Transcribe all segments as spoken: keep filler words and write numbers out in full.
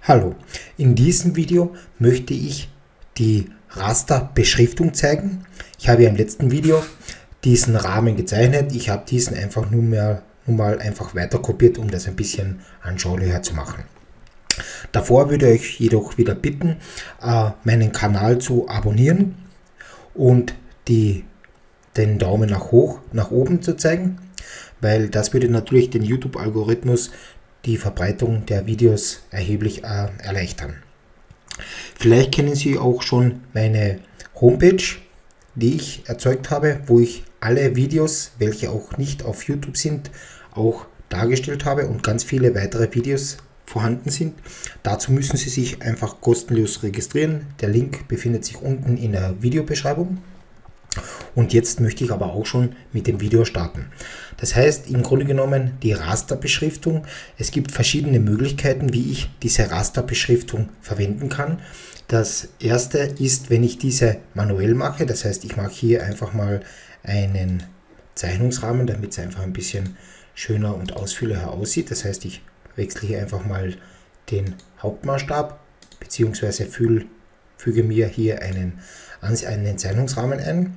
Hallo, in diesem Video möchte ich die Rasterbeschriftung zeigen. Ich habe ja im letzten Video diesen Rahmen gezeichnet. Ich habe diesen einfach nur, mehr, nur mal einfach weiter kopiert, um das ein bisschen anschaulicher zu machen. Davor würde ich euch jedoch wieder bitten, meinen Kanal zu abonnieren und die, den Daumen nach hoch, nach oben zu zeigen, weil das würde natürlich den YouTube-Algorithmus die Verbreitung der Videos erheblich äh, erleichtern. Vielleicht kennen Sie auch schon meine Homepage, die ich erzeugt habe, wo ich alle Videos, welche auch nicht auf YouTube sind, auch dargestellt habe und ganz viele weitere Videos vorhanden sind. Dazu müssen Sie sich einfach kostenlos registrieren. Der Link befindet sich unten in der Videobeschreibung. Und jetzt möchte ich aber auch schon mit dem Video starten. Das heißt, im Grunde genommen die Rasterbeschriftung. Es gibt verschiedene Möglichkeiten, wie ich diese Rasterbeschriftung verwenden kann. Das erste ist, wenn ich diese manuell mache. Das heißt, ich mache hier einfach mal einen Zeichnungsrahmen, damit es einfach ein bisschen schöner und ausführlicher aussieht. Das heißt, ich wechsle hier einfach mal den Hauptmaßstab bzw. füge mir hier einen, einen Zeichnungsrahmen ein.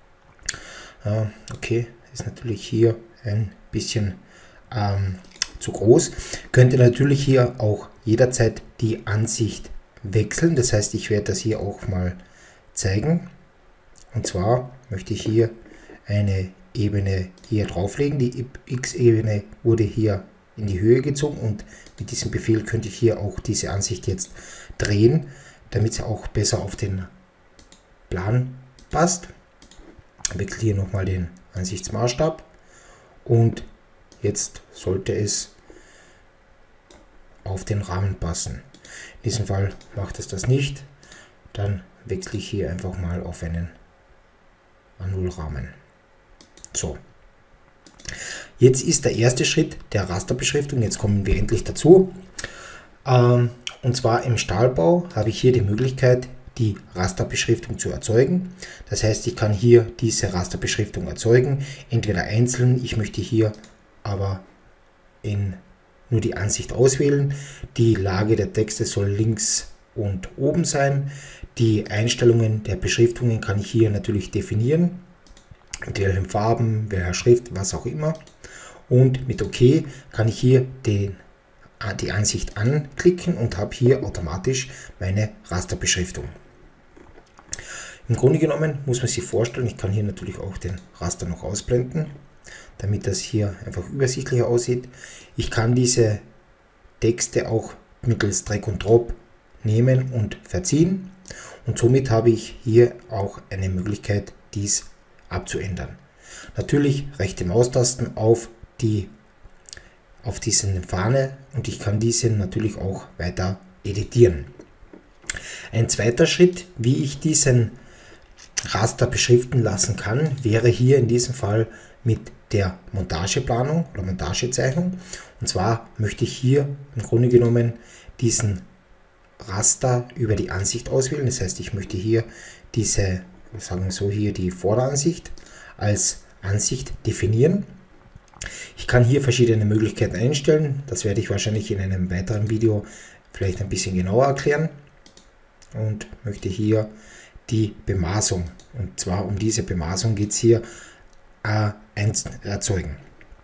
Okay, ist natürlich hier ein bisschen ähm, zu groß. Könnte natürlich hier auch jederzeit die Ansicht wechseln. Das heißt, ich werde das hier auch mal zeigen. Und zwar möchte ich hier eine Ebene hier drauflegen. Die X-Ebene wurde hier in die Höhe gezogen und mit diesem Befehl könnte ich hier auch diese Ansicht jetzt drehen, damit sie auch besser auf den Plan passt. Wechsle hier nochmal den Ansichtsmaßstab und jetzt sollte es auf den Rahmen passen. In diesem Fall macht es das nicht. Dann wechsle ich hier einfach mal auf einen A null Rahmen. So. Jetzt ist der erste Schritt der Rasterbeschriftung. Jetzt kommen wir endlich dazu. Ähm, und zwar im Stahlbau habe ich hier die Möglichkeit, die Rasterbeschriftung zu erzeugen. Das heißt, ich kann hier diese Rasterbeschriftung erzeugen, entweder einzeln, ich möchte hier aber in nur die Ansicht auswählen. Die Lage der Texte soll links und oben sein. Die Einstellungen der Beschriftungen kann ich hier natürlich definieren, mit welchen Farben, welcher Schrift, was auch immer. Und mit OK kann ich hier den die Ansicht anklicken und habe hier automatisch meine Rasterbeschriftung. Im Grunde genommen muss man sich vorstellen, ich kann hier natürlich auch den Raster noch ausblenden, damit das hier einfach übersichtlicher aussieht. Ich kann diese Texte auch mittels Drag und Drop nehmen und verziehen und somit habe ich hier auch eine Möglichkeit, dies abzuändern. Natürlich rechte Maustasten auf die auf diesen Fahne und ich kann diese natürlich auch weiter editieren. Ein zweiter Schritt, wie ich diesen Raster beschriften lassen kann, wäre hier in diesem Fall mit der Montageplanung oder Montagezeichnung. Und zwar möchte ich hier im Grunde genommen diesen Raster über die Ansicht auswählen. Das heißt, ich möchte hier diese, sagen wir so, hier die Vorderansicht als Ansicht definieren. Ich kann hier verschiedene Möglichkeiten einstellen. Das werde ich wahrscheinlich in einem weiteren Video vielleicht ein bisschen genauer erklären. Und möchte hier die Bemaßung, und zwar um diese Bemaßung geht es hier, äh, erzeugen.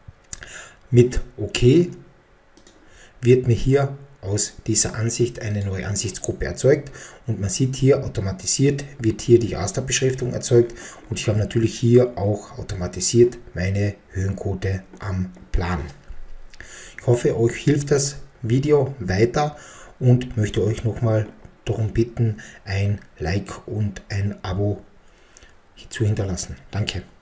Mit OK wird mir hier aus dieser Ansicht eine neue Ansichtsgruppe erzeugt und man sieht hier automatisiert wird hier die Rasterbeschriftung erzeugt und ich habe natürlich hier auch automatisiert meine Höhenquote am Plan. Ich hoffe, euch hilft das Video weiter und möchte euch nochmal darum bitten, ein Like und ein Abo zu hinterlassen. Danke.